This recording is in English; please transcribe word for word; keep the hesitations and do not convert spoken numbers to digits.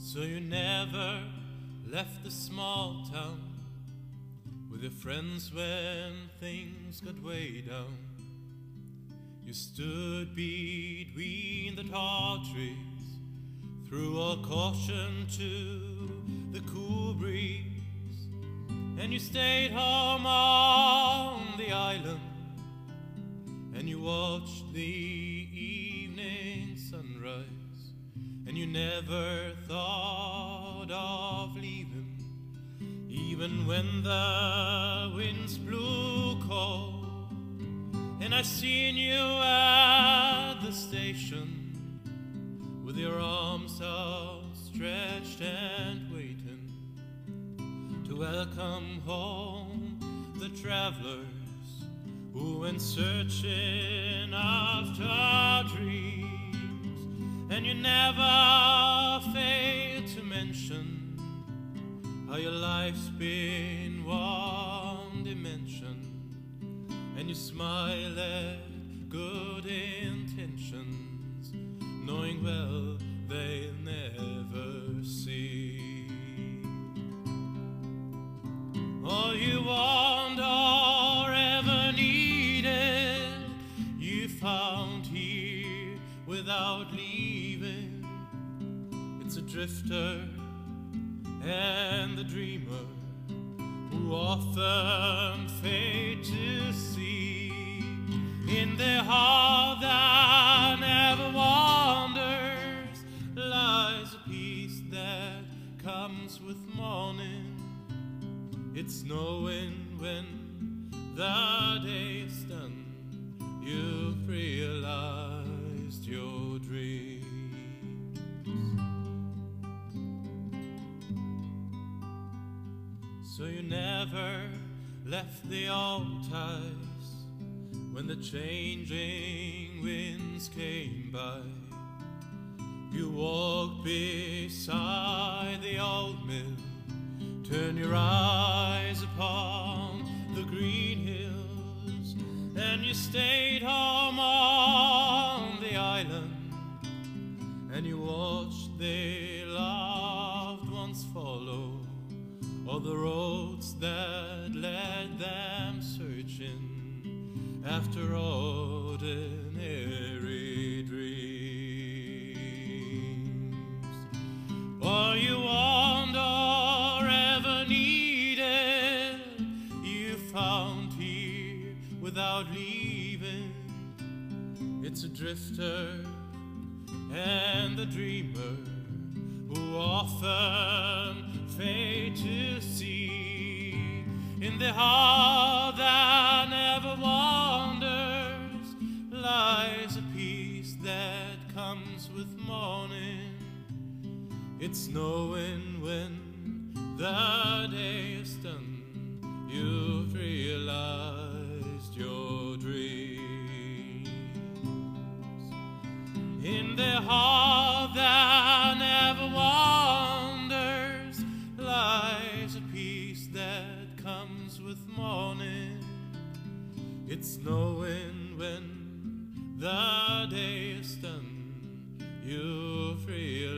So you never left the small town with your friends when things got way down. You stood between the tall trees, threw all caution to the cool breeze, and you stayed home on the island, and you watched the evening sunrise, and you never thought of leaving, even when the winds blew cold. And I seen you at the station with your arms outstretched and waiting to welcome home the travelers who went searching after dreams. And you never failed to mention how your life's been one dimension, and you smile at good intentions, knowing well they'll never see. All you want or ever needed, you found here without leaving. It's a drifter and the dreamer who often fade to see. In their heart that never wanders lies a peace that comes with morning. It's knowing when the day is done, you've realized your dreams. So you never left the old ties when the changing winds came by. You walked beside the old mill, turn your eyes upon the green hills, and you stayed home on the island, and you watched their loved ones follow all the roads that led them searching after ordinary dreams. All you want or ever needed, you found here without leaving. It's a drifter and the dreamer who often fade to see. In the heart that never wanders lies a peace that comes with morning. It's knowing when the day is done, you've realized your dreams. In the heart that never wanders lies a peace that comes with morning. It's knowing when the day is done, you've realized